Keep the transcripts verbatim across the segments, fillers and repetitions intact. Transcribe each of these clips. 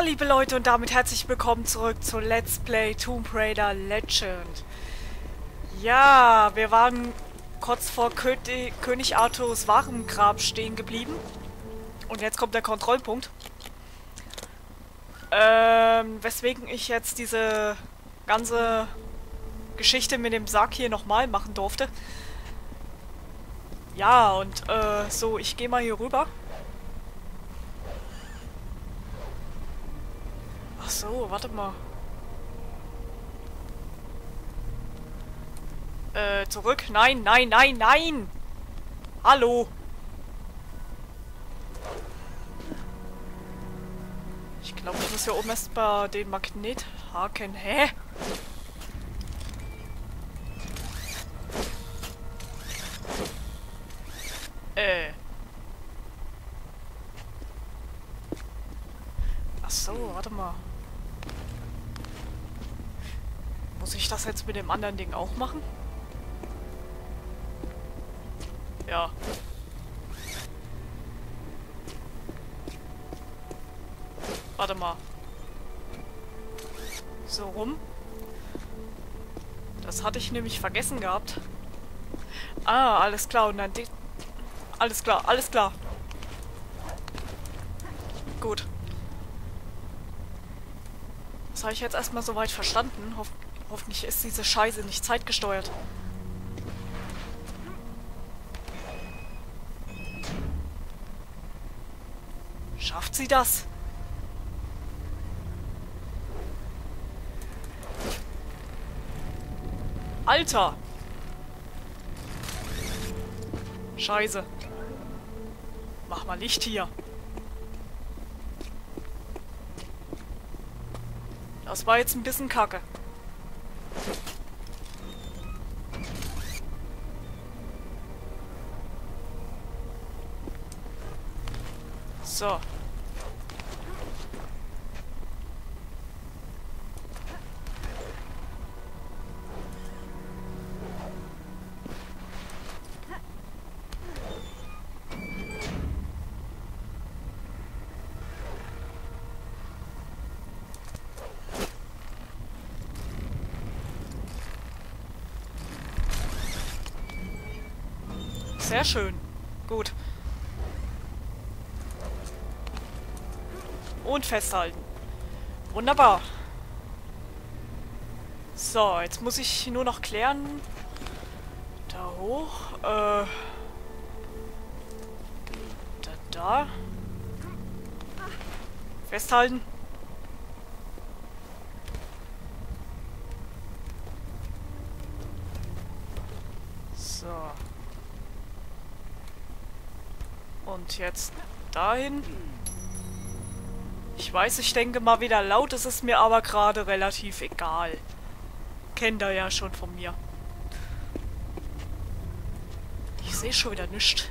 liebe Leute, und damit herzlich willkommen zurück zu Let's Play Tomb Raider Legend. Ja, wir waren kurz vor Kö König Arthurs Warengrab stehen geblieben. Und jetzt kommt der Kontrollpunkt. Ähm, weswegen ich jetzt diese ganze Geschichte mit dem Sarg hier nochmal machen durfte. Ja, und äh, so, ich gehe mal hier rüber. Ach so, warte mal. Äh, zurück? Nein, nein, nein, nein! Hallo! Ich glaube, ich muss hier oben erst mal den Magnethaken. Hä? Äh. Ach so, warte mal. Muss ich das jetzt mit dem anderen Ding auch machen? Ja. Warte mal. So rum. Das hatte ich nämlich vergessen gehabt. Ah, alles klar. Und dann die... Alles klar, alles klar. Gut. Das habe ich jetzt erstmal soweit verstanden. Hoff hoffentlich ist diese Scheiße nicht zeitgesteuert. Schafft sie das? Alter! Scheiße. Mach mal Licht hier. Das war jetzt ein bisschen kacke. So. Sehr schön. Gut. Und festhalten. Wunderbar. So, jetzt muss ich nur noch klären. Da hoch. Äh. Da, da. Festhalten. So. Und jetzt dahin. Ich weiß, ich denke mal wieder laut, es ist mir aber gerade relativ egal. Kennt ihr ja schon von mir. Ich sehe schon wieder nichts.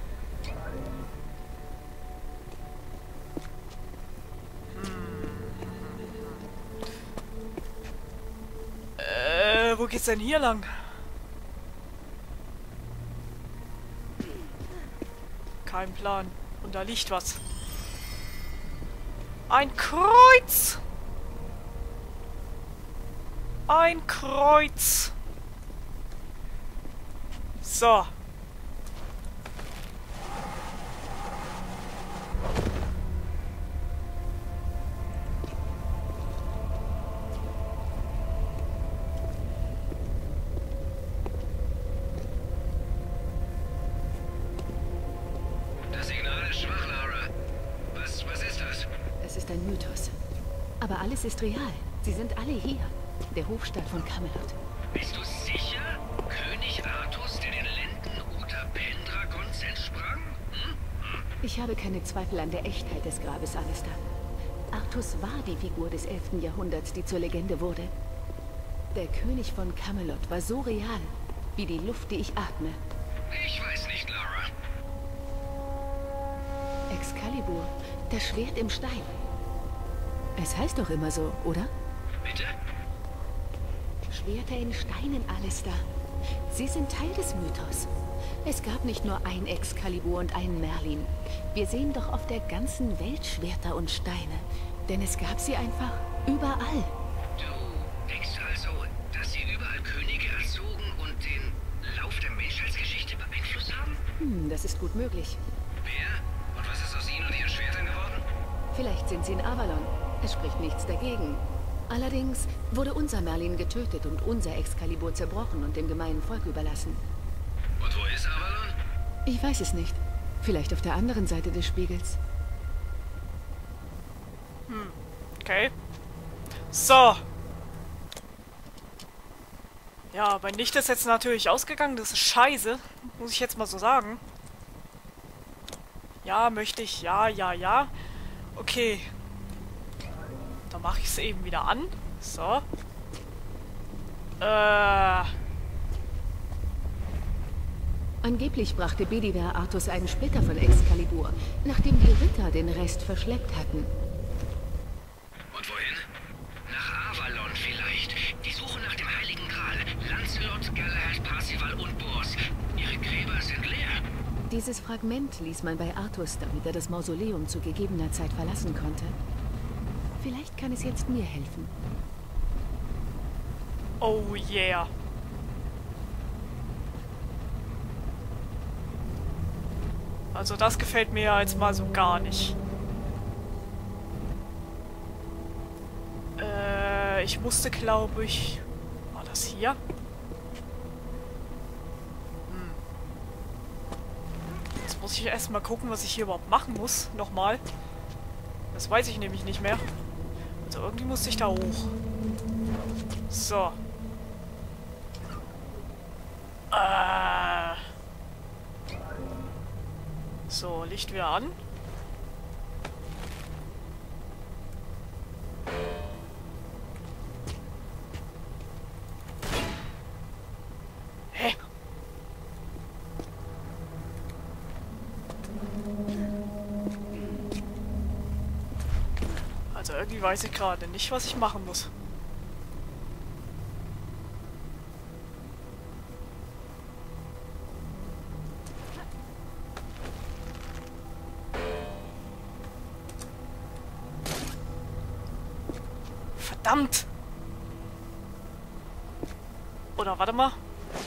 Hm. Äh, wo geht's denn hier lang? Kein Plan. Und da liegt was. Ein Kreuz! Ein Kreuz! So. Das Signal ist schwach, Lara. Was, was ist das? Es ist ein Mythos. Aber alles ist real. Sie sind alle hier. Der Hofstaat von Camelot. Bist du sicher? König Artus, der den Lenden Utapendrakons entsprang? Hm? Hm. Ich habe keine Zweifel an der Echtheit des Grabes, Alistair. Artus war die Figur des elften Jahrhunderts, die zur Legende wurde. Der König von Camelot war so real, wie die Luft, die ich atme. Ich weiß nicht, Lara. Excalibur, das Schwert im Stein. Es heißt doch immer so, oder? Bitte? Schwerter in Steinen, Alistair. Sie sind Teil des Mythos. Es gab nicht nur ein Excalibur und einen Merlin. Wir sehen doch auf der ganzen Welt Schwerter und Steine. Denn es gab sie einfach überall. Du denkst also, dass sie überall Könige erzogen und den Lauf der Menschheitsgeschichte beeinflusst haben? Hm, das ist gut möglich. Wer? Und was ist aus ihnen und ihren Schwertern geworden? Vielleicht sind sie in Avalon. Es spricht nichts dagegen. Allerdings wurde unser Merlin getötet und unser Excalibur zerbrochen und dem gemeinen Volk überlassen. Und wo ist Avalon? Ich weiß es nicht. Vielleicht auf der anderen Seite des Spiegels. Hm, okay. So. Ja, aber nicht ist jetzt natürlich ausgegangen. Das ist scheiße. Muss ich jetzt mal so sagen. Ja, möchte ich. Ja, ja, ja. Okay. Dann mache ich es eben wieder an. So. Äh... Angeblich brachte Beliver Artus einen Splitter von Excalibur, nachdem die Ritter den Rest verschleppt hatten. Und wohin? Nach Avalon vielleicht. Die Suche nach dem Heiligen Gral. Lancelot, Galahad, Parzival und Bors. Ihre Gräber sind leer. Dieses Fragment ließ man bei Artus, damit er das Mausoleum zu gegebener Zeit verlassen konnte. Vielleicht kann es jetzt mir helfen. Oh yeah. Also das gefällt mir ja jetzt mal so gar nicht. Äh, ich musste, glaube ich... War das hier? Hm. Jetzt muss ich erstmal gucken, was ich hier überhaupt machen muss. Nochmal. Das weiß ich nämlich nicht mehr. Also irgendwie musste ich da hoch. So. Äh... So, Licht wieder an. Hä? Also irgendwie weiß ich gerade nicht, was ich machen muss. Verdammt! Oder warte mal.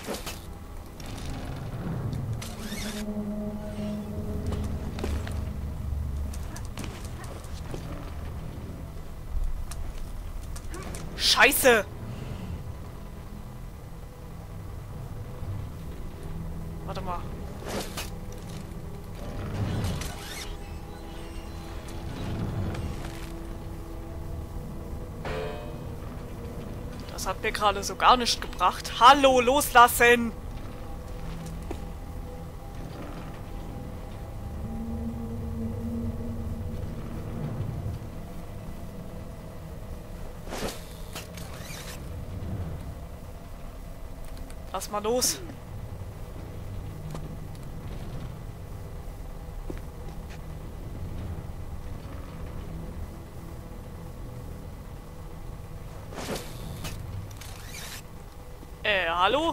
Scheiße! Warte mal. Das hat mir gerade so gar nichts gebracht. Hallo, loslassen! Lass mal los. Äh, hallo?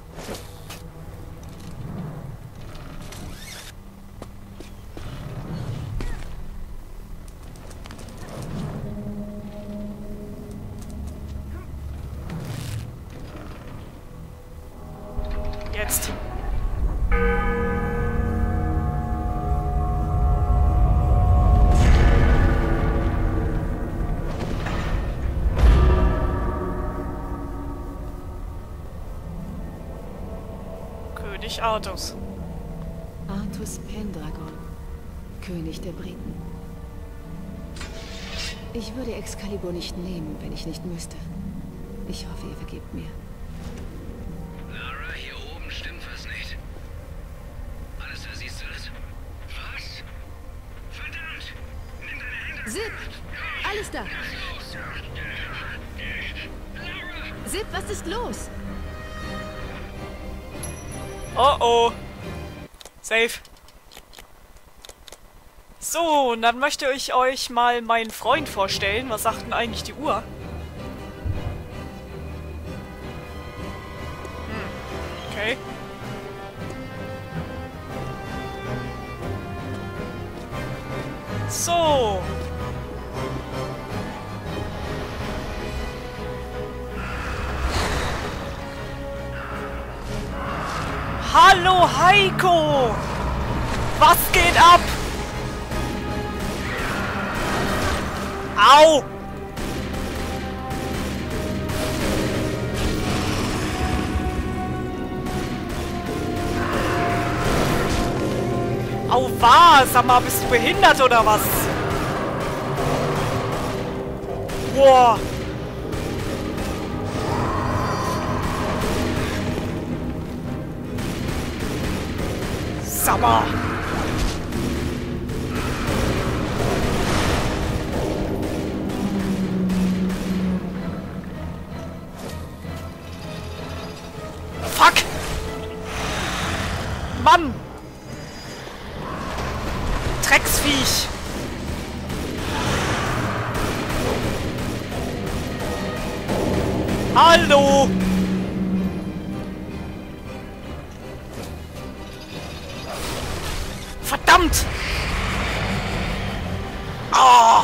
Jetzt. König Artus. Artus Pendragon, König der Briten. Ich würde Excalibur nicht nehmen, wenn ich nicht müsste. Ich hoffe, ihr vergebt mir. Lara, hier oben stimmt was nicht. Alles da, siehst du das? Was? Verdammt! Nimm deine Hände! Zip! Alles da! Lara! Zip, was ist los? Oh oh. Safe. So, und dann möchte ich euch mal meinen Freund vorstellen. Was sagt denn eigentlich die Uhr? Hm, okay. So. Hallo Heiko! Was geht ab? Au! Au was? Sag mal, bist du behindert oder was? Boah! Sag mal! Fuck! Mann! Drecksviech! Hallo! Verdammt! Ah!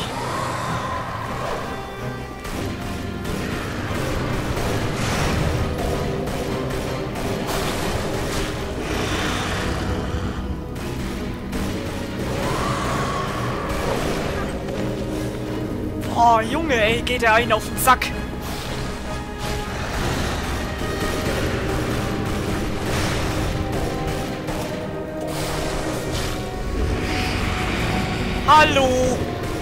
Oh, Junge, ey, geht er einen auf den Sack. Hallo.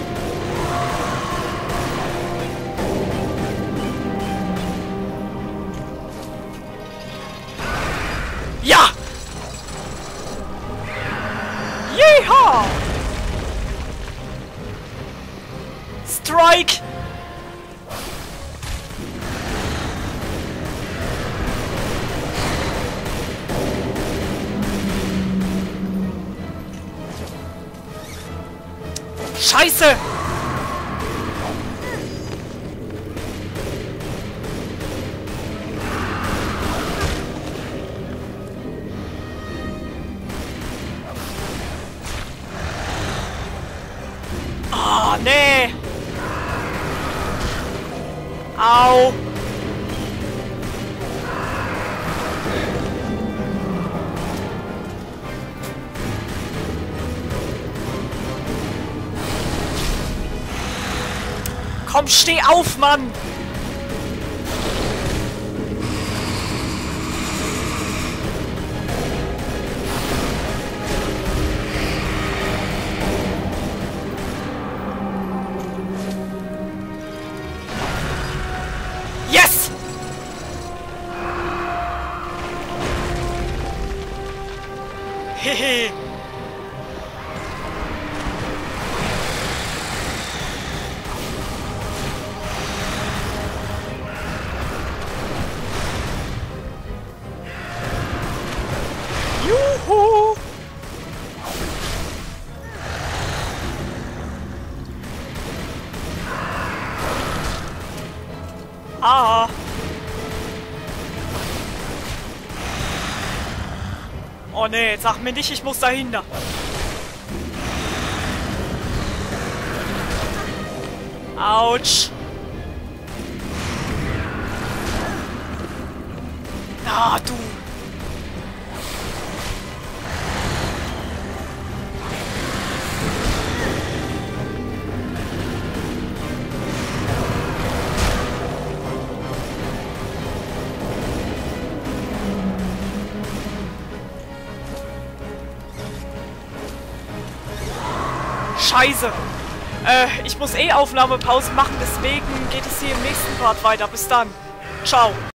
Ja. Yeehaw. Strike! Scheiße! Ah, nee! Au! Komm, steh auf, Mann! Yes! Hehe. Juhu! Ah! Oh nee, sag mir nicht, ich muss dahinter. Autsch! Ah, du! Scheiße. Äh, ich muss eh Aufnahmepause machen, deswegen geht es hier im nächsten Part weiter. Bis dann. Ciao.